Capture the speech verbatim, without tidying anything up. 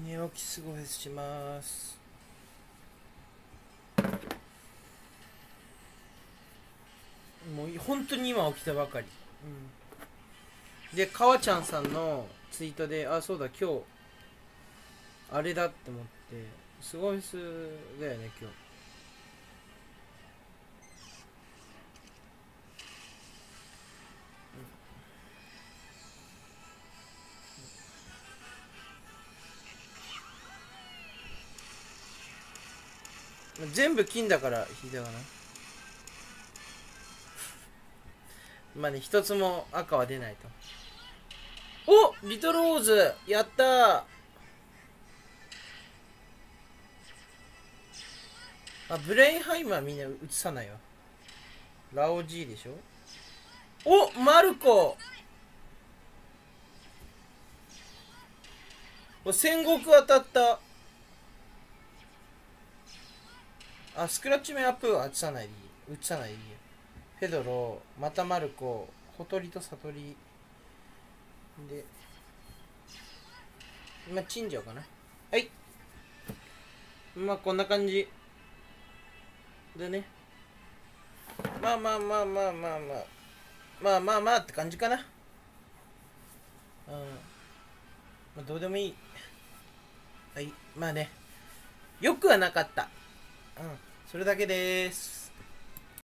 寝起きすごいします。もう本当に今起きたばかり、うん、でかわちゃんさんのツイートで、あ、そうだ今日あれだって思って、すごいすだよね今日。全部金だから引いたかな。まあね、一つも赤は出ないと。お、リトルオーズやったー。あ、ブレインハイムはみんな映さないわ。ラオジーでしょ。お、マルコ。お、戦国当たった。あ、スクラッチメアップは映さないでいい。映さないでいいよ。フェドロ、またマルコ、ほとりとサトリで、今チンジャオかな。はい。まあこんな感じでね。まあまあまあまあまあまあまあまあまあって感じかな。うん。まあどうでもいい。はい。まあね。よくはなかった。うん。それだけです。